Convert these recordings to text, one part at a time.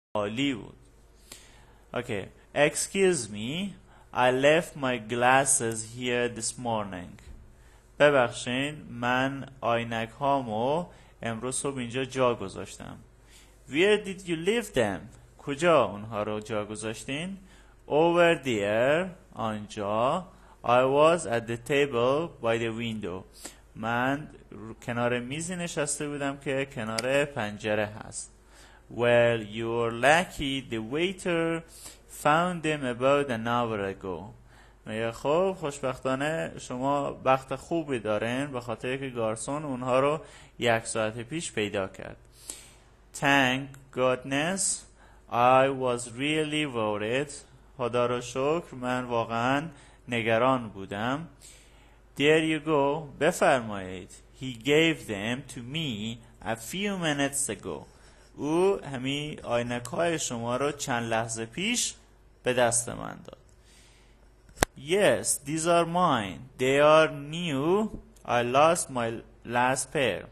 عالی بود. Okay. Excuse me, I left my glasses here this morning. ببخشین من عینک هامو امروز صبح اینجا جا گذاشتم. Where did you leave them? کجا اونها رو جا گذاشتین؟ Over there, آنجا. I was at the table by the window. من کنار میزی نشسته بودم که کنار پنجره هست. Well, you're lucky the waiter found them about an hour ago. میگه خب خوشبختانه شما بخت خوبی دارین به خاطر که گارسون اونها رو 1 ساعت پیش پیدا کرد. Thank goodness I was really worried. خدا رو شکر من واقعا نگران بودم. There you go. بفرمایید. He gave them to me a few minutes ago. او همین عینک‌های شما رو چند لحظه پیش به دست من داد. Yes, these are mine. They are new. I lost my last pair.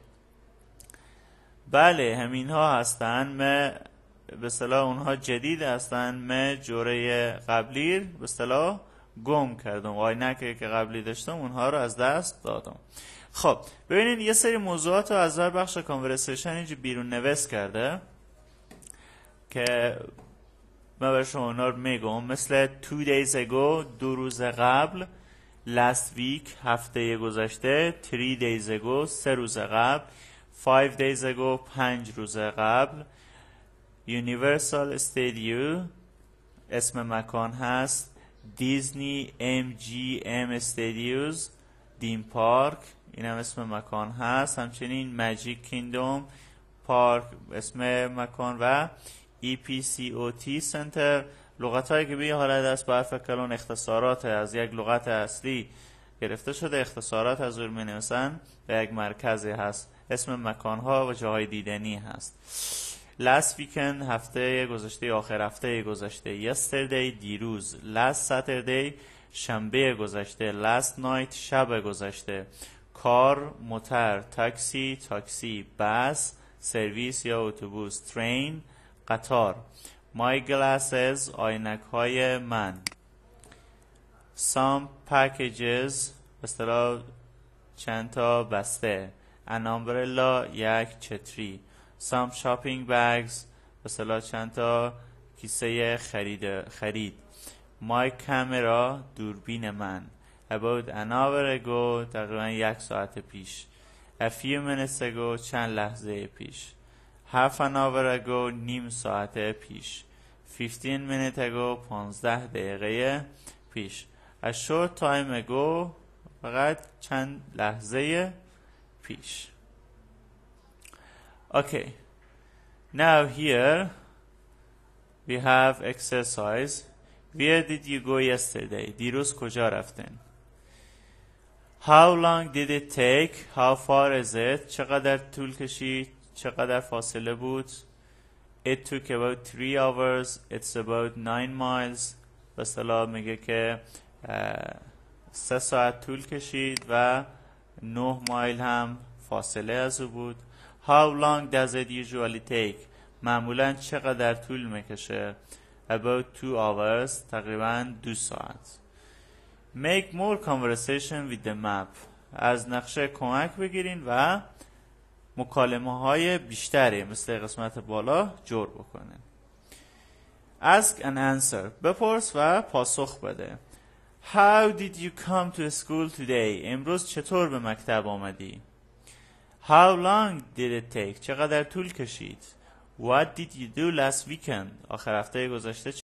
بله همین ها هستن. به اصطلاح اونها جدید هستن. من جوره قبلی به اصطلاح گم کردم. عینکی که قبلی داشتم اونها رو از دست دادم. خب ببینید یه سری موضوعات رو از هر بخش کانورسیشن اینجا بیرون نویس کرده که من برای شما اونا رو میگم. مثل 2 days ago 2 روز قبل، last week هفته گذشته، 3 days ago 3 روز قبل، 5 days ago 5 روز قبل. Universal Studio اسم مکان هست. دیزنی MGM Studios دیم پارک این هم اسم مکان هست. همچنین ماجیک کینگدوم پارک اسم مکان و EPCOT سنتر. لغت هایی که به حالت است با حرف کلان اختصارات از یک لغت اصلی گرفته شده. اختصارات از اون می نویسن به یک مرکزی هست. اسم مکان ها و جاهای دیدنی هست. last weekend هفته گذشته، آخر هفته گذشته. yesterday دیروز. last Saturday شنبه گذشته. last night شب گذشته. کار، موتر، تاکسی، بس، سرویس یا اتوبوس، train قطار. my glasses عینک های من. some packages به اصطلاح چند تا بسته. an umbrella یک چتری. some shopping bags به اصطلاح چند تا کیسه خرید. my camera دوربین من. about an hour ago تقریبا 1 ساعت پیش. a few minutes ago چند لحظه پیش. half an hour ago نیم ساعت پیش. 15 minutes ago 15 دقیقه پیش. a short time ago فقط چند لحظه پیش. Okay, now here we have exercise. Where did you go yesterday? دیروز کجا رفتن؟ How long did it take? How far is it? چقدر طول کشید؟ چقدر فاصله بود؟ It took about 3 hours. It's about 9 miles. به اصطلاح میگه که 3 ساعت طول کشید و 9 مایل هم فاصله از او بود. How long does it usually take? معمولاً چقدر طول میکشه؟ About 2 hours. تقریباً 2 ساعت. Make more conversation with the map. از نقشه کمک بگیرین و مکالمه های بیشتری مثل قسمت بالا جور بکنین. Ask and answer. بپرس و پاسخ بده. How did you come to school today? امروز چطور به مکتب آمدی؟ How long did it take? چقدر طول کشید؟ What did you do last weekend? آخر هفته گذشته